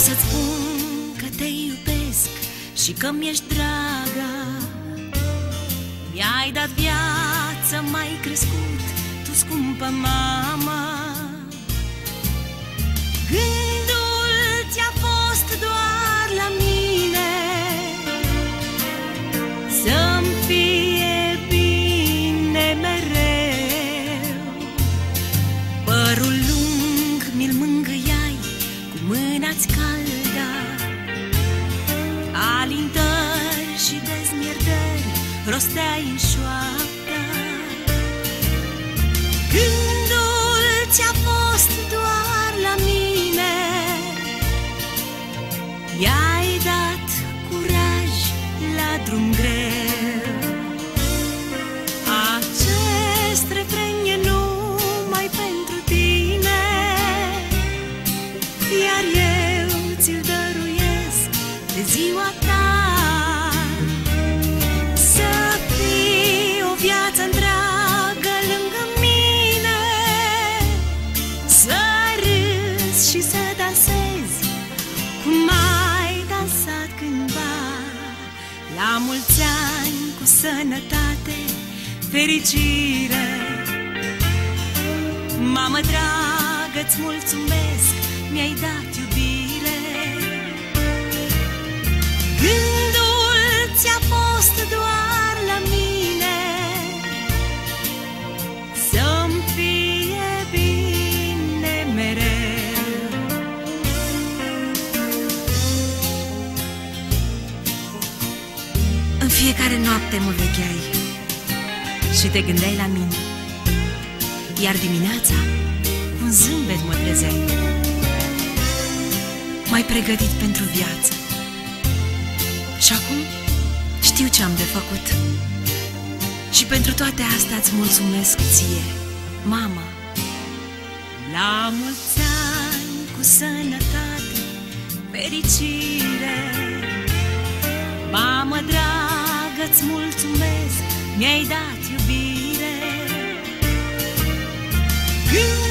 să-ți spun că te iubesc și că mi-ești dragă. Mi-ai dat viață, m-ai crescut, tu scumpă mamă. Gândul ți-a fost doar la mine, să-mi fie bine mereu. Părul lung mi-l mângâiai, cu mâna-ți caldă, alintări și dezmierdări rosteai în șoaptă. Gândul ți-a fost doar la mine, i-ai dat curaj la drum greu. Acest refren e numai pentru tine, iar eu ți-l dăruiesc de ziua ta. Să fii o viață întreagă lângă mine, să râzi și să dansezi cum ai dansat cândva. La mulți ani, cu sănătate, fericire. Mamă dragă, îți mulțumesc, mi-ai dat iubire. Gândul ți-a fost doar la mine, să-mi fie bine mereu. În fiecare noapte mă vecheai și te gândeai la mine, iar dimineața cu un zâmbet mă trezeai. M-ai pregătit pentru viață și acum știu ce am de făcut. Și pentru toate astea îți mulțumesc ție, mama. La mulți ani, cu sănătate, fericire. Mamă dragă, îți mulțumesc, mi-ai dat iubire.